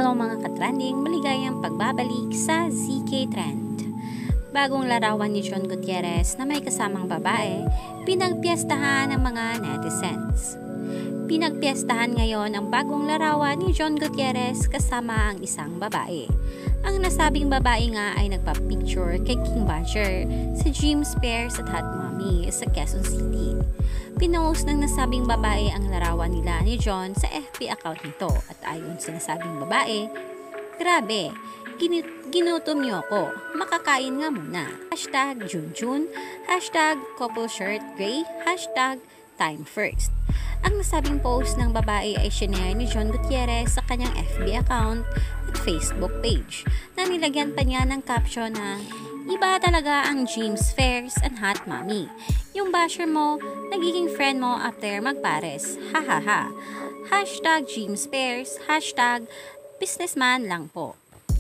Hello mga katrending, maligayang pagbabalik sa ZK Trend. Bagong larawan ni John Gutierrez na may kasamang babae, pinagpiestahan ng mga netizens. Pinagpiestahan ngayon ang bagong larawan ni John Gutierrez kasama ang isang babae. Ang nasabing babae nga ay nagpa-picture kay King Badger sa Gym Spares at Hot Mommy sa Quezon City. Pinost ng nasabing babae ang larawan nila ni John sa FB account nito at ayon sa nasabing babae, "Grabe, ginutom niyo ako, makakain nga muna. #Junjun, #coupleshirtgray, #timefirst." Ang nasabing post ng babae ay shinare ni John Gutierrez sa kanyang FB account at Facebook page na nilagyan pa niya ng caption na "Iba talaga ang Gym Spares and Hot Mommy. Yung basher mo, nagiging friend mo after magpares. Hahaha. #Gym Spares, #businessman lang po."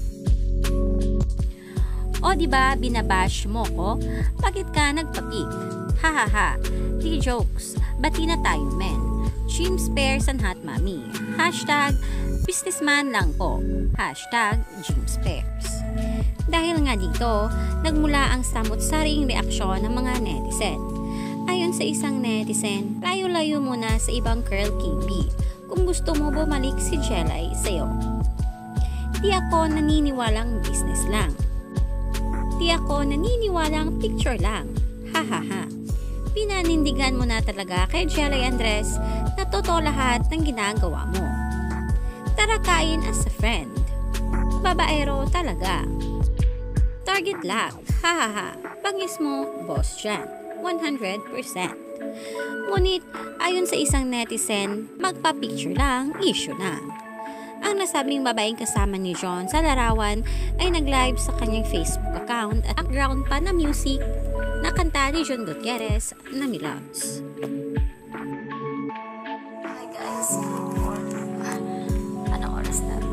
O diba binabash mo ko? Bakit ka nagpa-pic? Hahaha. Di jokes. Bati na tayo men. Gym Spares and Hot Mommy. #businessman lang po. #Gym Spares. Dahil nga dito, nagmula ang samot-saring reaksyon ng mga netizen. Ayon sa isang netizen, layo-layo muna sa ibang curl KB kung gusto mo bumalik si Jelay sa'yo. Di ako naniniwalang business lang. Di ako naniniwalang picture lang. Hahaha. Pinanindigan mo na talaga kay Jelay Andres na totoo lahat ng ginagawa mo. Tara kain as a friend. Babaero talaga. Target lock. Hahaha. Bangis mo, boss dyan. 100%. Ngunit, ayon sa isang netizen, magpa-picture lang, issue na. Ang nasabing babaeng kasama ni John sa larawan ay nag-live sa kanyang Facebook account at background pa na music na kanta ni John Gutierrez na Niloves. Hi guys. Anong oras na ba?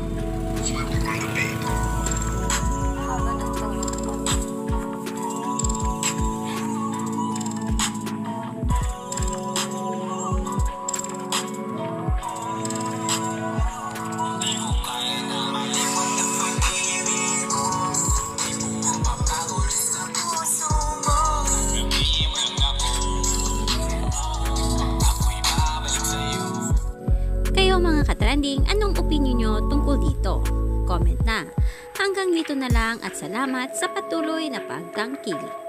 Haba ng tulog ko. Kayo mga katrending, anong opinion nyo tungkol dito? Comment na. Hanggang dito na lang at salamat sa patuloy na pagtangkilik.